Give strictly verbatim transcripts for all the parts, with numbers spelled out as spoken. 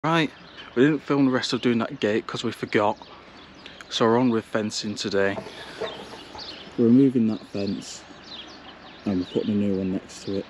Right, we didn't film the rest of doing that gate because we forgot. So we're on with fencing today. We're removing that fence and we're putting a new one next to it.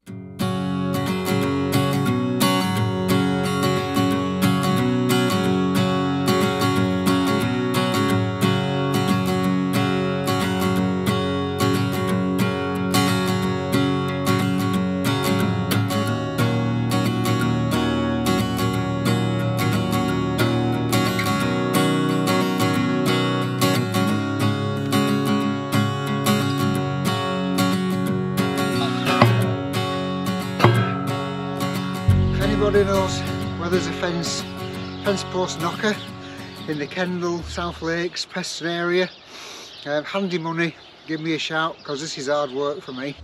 Everybody knows where there's a fence, fence post knocker in the Kendal, South Lakes, Preston area. Um, handy money, give me a shout because this is hard work for me.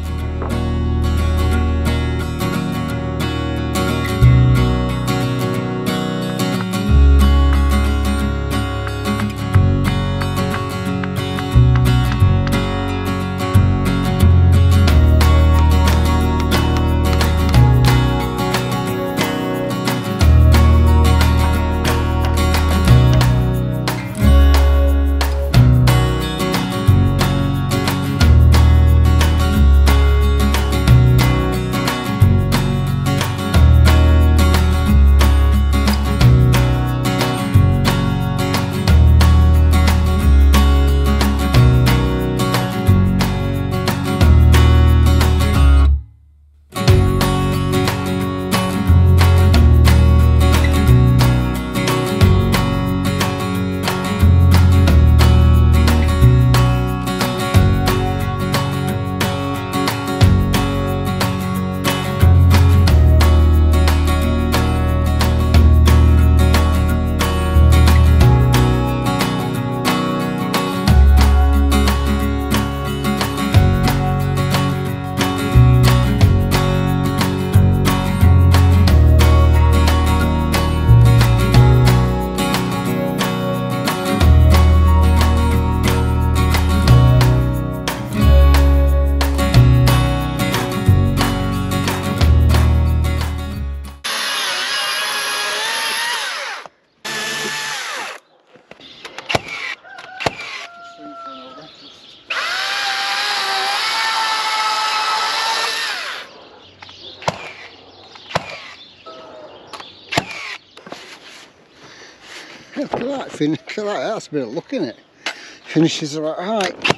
Look at that, finish, look at that, that's a bit of luck in it. Finishes the right height.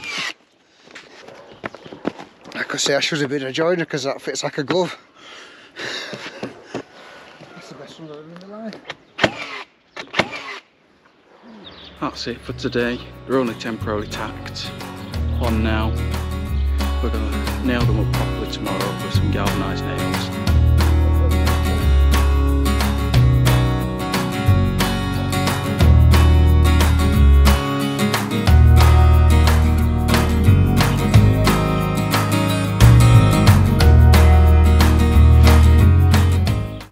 I could say I should have been a joiner because that fits like a glove. That's the best one I've ever in my life. That's it for today. They're only temporarily tacked on now. We're going to nail them up properly tomorrow with some galvanised nails.